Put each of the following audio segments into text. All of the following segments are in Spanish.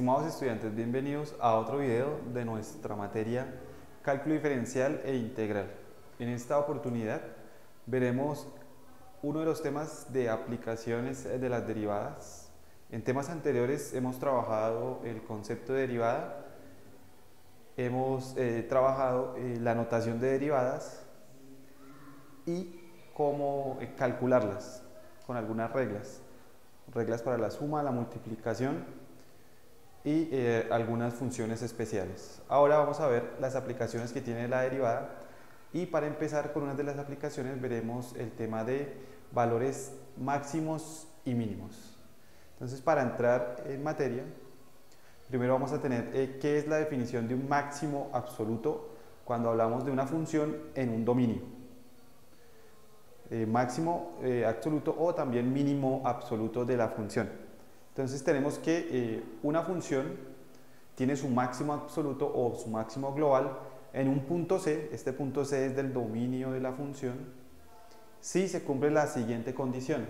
Estimados estudiantes, bienvenidos a otro video de nuestra materia Cálculo diferencial e integral. En esta oportunidad veremos uno de los temas de aplicaciones de las derivadas. En temas anteriores hemos trabajado el concepto de derivada, hemos trabajado la notación de derivadas y cómo calcularlas con algunas reglas para la suma, la multiplicación y algunas funciones especiales. Ahora vamos a ver las aplicaciones que tiene la derivada, y para empezar con una de las aplicaciones veremos el tema de valores máximos y mínimos. Entonces, para entrar en materia, primero vamos a tener qué es la definición de un máximo absoluto cuando hablamos de una función en un dominio. Máximo absoluto o también mínimo absoluto de la función. Entonces tenemos que una función tiene su máximo absoluto o su máximo global en un punto C. Este punto C es del dominio de la función si se cumple la siguiente condición,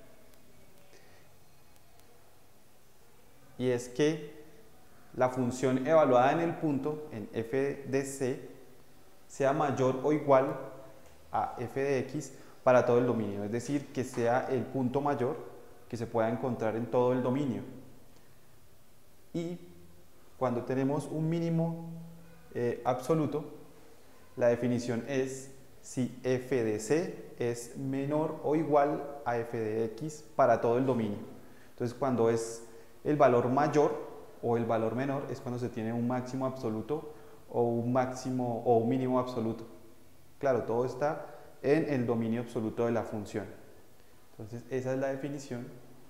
y es que la función evaluada en el punto, en f de C, sea mayor o igual a f de x para todo el dominio, es decir, que sea el punto mayor que se pueda encontrar en todo el dominio. Y cuando tenemos un mínimo absoluto, la definición es si f de c es menor o igual a f de x para todo el dominio. Entonces, cuando es el valor mayor o el valor menor es cuando se tiene un máximo absoluto o un máximo o un mínimo absoluto. Claro, todo está en el dominio absoluto de la función. Entonces, esa es la definición.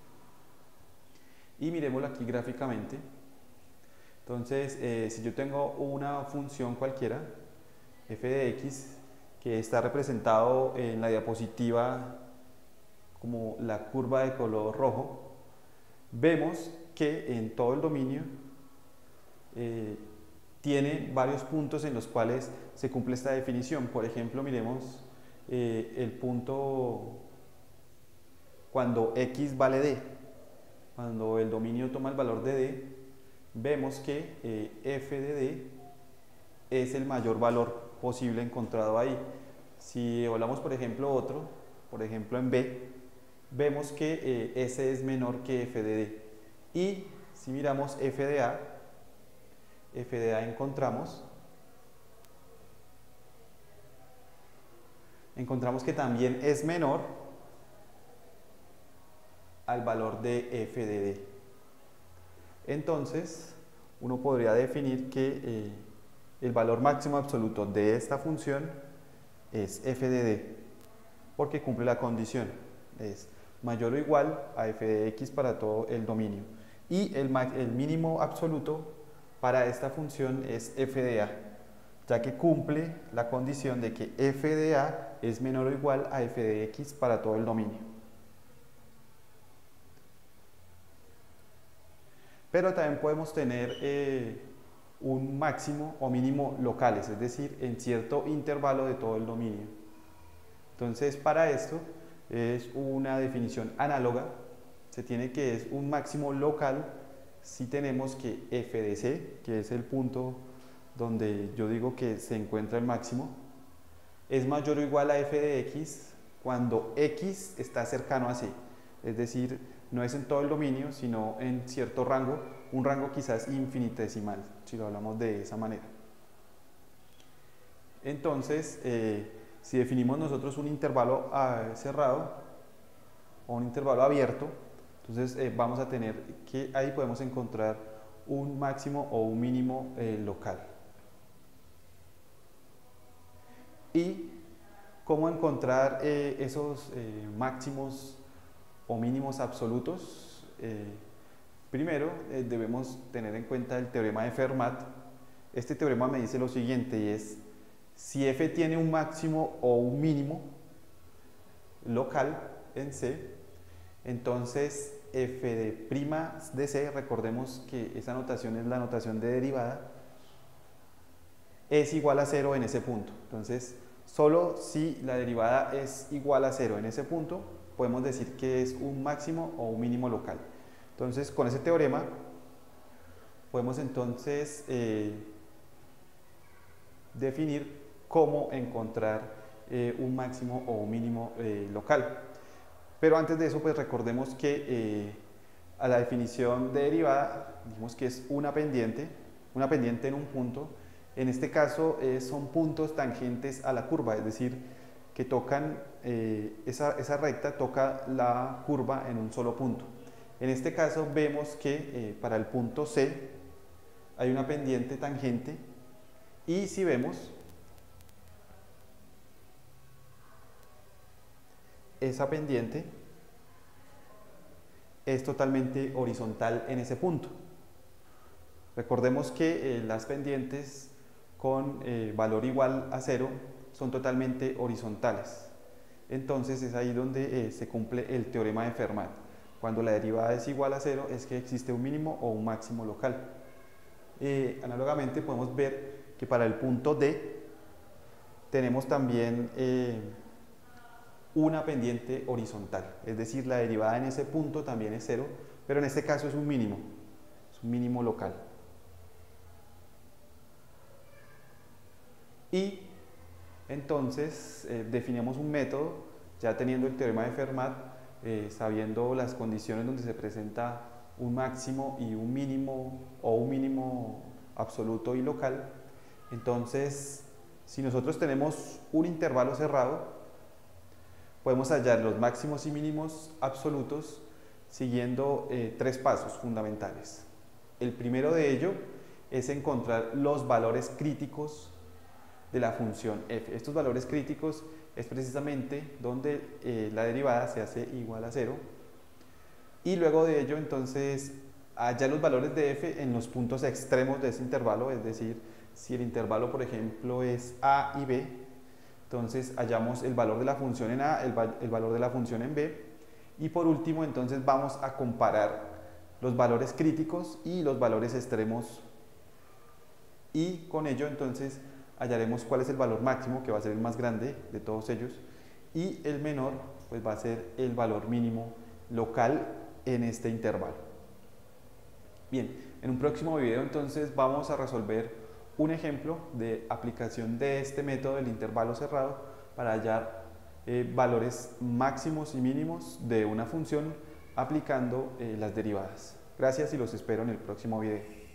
Y miremoslo aquí gráficamente. Entonces, si yo tengo una función cualquiera, f de x, que está representado en la diapositiva como la curva de color rojo, vemos que en todo el dominio tiene varios puntos en los cuales se cumple esta definición. Por ejemplo, miremos el punto cuando x vale d. Cuando el dominio toma el valor de d, vemos que f de d es el mayor valor posible encontrado ahí. Si evaluamos, por ejemplo, otro, por ejemplo en b, vemos que s es menor que f de d. Y si miramos f de a encontramos que también es menor al valor de f de d. Entonces, uno podría definir que el valor máximo absoluto de esta función es f de d, porque cumple la condición, es mayor o igual a f de x para todo el dominio. Y el mínimo absoluto para esta función es f de a, ya que cumple la condición de que f de a es menor o igual a f de x para todo el dominio. Pero también podemos tener un máximo o mínimo locales, es decir, en cierto intervalo de todo el dominio. Entonces, para esto es una definición análoga. Se tiene que es un máximo local si tenemos que f de c, que es el punto donde yo digo que se encuentra el máximo, es mayor o igual a f de x cuando x está cercano a c, es decir, no es en todo el dominio, sino en cierto rango, un rango quizás infinitesimal, si lo hablamos de esa manera. Entonces, si definimos nosotros un intervalo cerrado o un intervalo abierto, entonces vamos a tener que ahí podemos encontrar un máximo o un mínimo local. Y cómo encontrar esos máximos o mínimos absolutos. Primero debemos tener en cuenta el teorema de Fermat. Este teorema me dice lo siguiente, y es si f tiene un máximo o un mínimo local en C, entonces f de prima de C, recordemos que esa notación es la notación de derivada, es igual a 0 en ese punto. Entonces, solo si la derivada es igual a 0 en ese punto, podemos decir que es un máximo o un mínimo local. Entonces, con ese teorema podemos entonces definir cómo encontrar un máximo o un mínimo local. Pero antes de eso, pues recordemos que a la definición de derivada dijimos que es una pendiente en un punto. En este caso son puntos tangentes a la curva, es decir, que tocan, esa recta toca la curva en un solo punto. En este caso vemos que para el punto C hay una pendiente tangente, y si vemos, esa pendiente es totalmente horizontal en ese punto. Recordemos que las pendientes con valor igual a 0 son totalmente horizontales. Entonces es ahí donde se cumple el teorema de Fermat. Cuando la derivada es igual a 0 es que existe un mínimo o un máximo local. Análogamente podemos ver que para el punto D tenemos también una pendiente horizontal, es decir, la derivada en ese punto también es 0, pero en este caso es un mínimo local. Y entonces definimos un método, ya teniendo el teorema de Fermat, sabiendo las condiciones donde se presenta un máximo y un mínimo, o un mínimo absoluto y local. Entonces, si nosotros tenemos un intervalo cerrado, podemos hallar los máximos y mínimos absolutos siguiendo tres pasos fundamentales. El primero de ello es encontrar los valores críticos de la función f. Estos valores críticos es precisamente donde la derivada se hace igual a 0, y luego de ello entonces hallar los valores de f en los puntos extremos de ese intervalo, es decir, si el intervalo por ejemplo es a y b, entonces hallamos el valor de la función en a, el valor de la función en b, y por último entonces vamos a comparar los valores críticos y los valores extremos, y con ello entonces hallaremos cuál es el valor máximo, que va a ser el más grande de todos ellos, y el menor pues va a ser el valor mínimo local en este intervalo. Bien, en un próximo video entonces vamos a resolver un ejemplo de aplicación de este método del intervalo cerrado para hallar valores máximos y mínimos de una función aplicando las derivadas. Gracias y los espero en el próximo video.